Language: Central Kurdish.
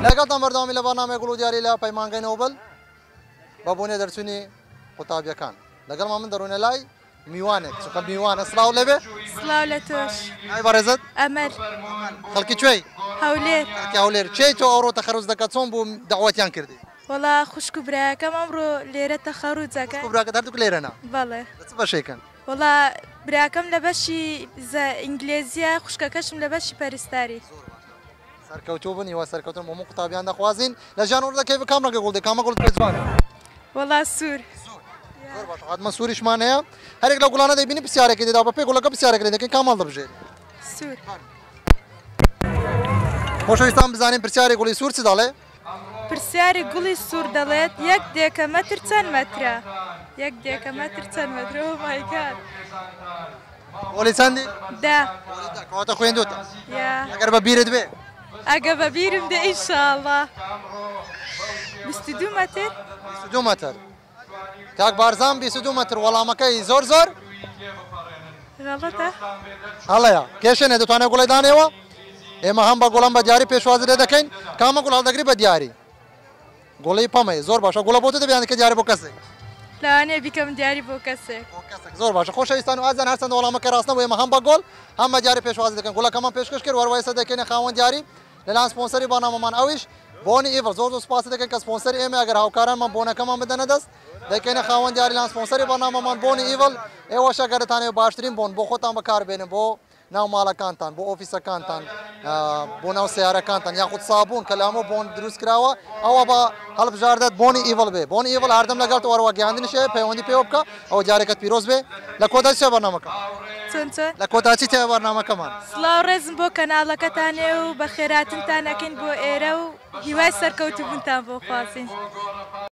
لەگەڵتان بەردەوامی لە بەرنامەی گوڵ و دیاری لە پەیمانگەی نۆبل بە بۆنێ دەرچوونی قوتابیەکان لەگەڵمان من دەڕۆینە لای میوانێک چونکە میوانە سڵاو لەبێ سڵاو لە تۆش ئای بەڕێزت ئەمەر خەڵکی کوێی هەولێر خەڵکی هەولێر چێی تۆ ئەوڕۆ تەخەروز دەکات چۆن بوو دەعوەتیان کردی وەڵا خوشک و برایەکەم ئەمڕۆ لێرە تەخەروجەکە براکە هەردووک لێرەنا بەڵێ چ بەشێکن وەڵا براکەم لە بەشی ئینگلێزیە خوشکەکەشم لە بەشی پەرستاری سەرکەوتوو بوون هیوا سەرکەوتن هەموو قوتابیان دەخوازین لە ژیان وەردەکەی بە کام ڕەنگە گوڵ دێ کامە گوڵ پێ جوانە وەڵا سوور زۆر باشە حتمە سووریشمان هەیە هەرێک لە گوڵانە دەیبینی پرسیارێکی دێدا بە پێی گوڵەکە پرسیارێکی دەکەین کامەڵ دەبژێت سوور خۆشەویستان بزانین پرسیاری گوڵی سوور چ دەڵێ پرسیاری گوڵی سوور دەڵێت یەک دێکەمەتر چەند مەترە یەک دێکەمەتر چەند مەترە ئۆ مای گاد گۆڵی چەندی دا کەواتە خوێندوتە یا ئەگەر بە بیرت بێ ئەگە بە بیرم دێ ئینشاءڵڵا 22 مەتر 22 مەتر کاک بارزان 22 مەتر وەڵامەکەی زۆر زۆر غەڵەتە هەڵەیە کێشێنێ دەتوانێت گوڵی دانێەوە ئێمە هەم بە گوڵم بە دیاری پێشوازی لێ دەکەین کامە گوڵ هەڵدەگری بە دیاری گوڵی پەمەی زۆر باشە گوڵە بۆ تۆ دەبیان کە دیاری بۆ کەسێک لەوانەیە بیکەم دیاری بۆ کەسێک زۆر باشە خۆشەویستان و ئازان هەرچەندە وەڵامەکە ڕاستنەوە ئێمە هەم بە گۆڵ هەم بە دیاری پێشوازی دەکەن گوڵەکەمان پێشکەش کرد وەروایە سەر دەکەینە خاوەن دیاری لەلایەن سپۆنسەری بەرنامەمان ئەویش بۆنی ئیڤڵ زۆر سوپاس دەکەین کە سپۆنسەری ئێمە ئەگەر هاوکارانمان بۆنەکەمان بدەنە دەست دەکەینە خاوەن دیاری لەلایەن سپۆنسەری بەرنامەمان بۆنی ئیڤڵ ئێوەش ئەگەر دەتانەوێت باشترین بۆن بۆ خۆتان بەکاربێنن بۆ ناو ماڵەکانتان بۆ ئۆفیسەکانتان بۆ ناو سیارەکانتان یاخود سابوون کە لە هەموو بۆن دروست کراوە ئەوە بە هەڵبژاردەت بۆنی ئیڤڵ بێ بۆنی ئیڤڵ هەردەم لەگەڵ وەرەوە گەیاندنیش پەیوەندی پێوە بکە ئەوە جارێکت پیرۆز بێ لە کۆتا چێ بەرنامەکە چۆن لە کۆتاچی تێ بەرنامەکەمان سڵاو ڕێزم بۆ کەناڵەکەتانێ و بە خێراتنتان ئەکەین بۆ ئێرە و هیوای سەرکەوتوبوونتان بۆ خوازین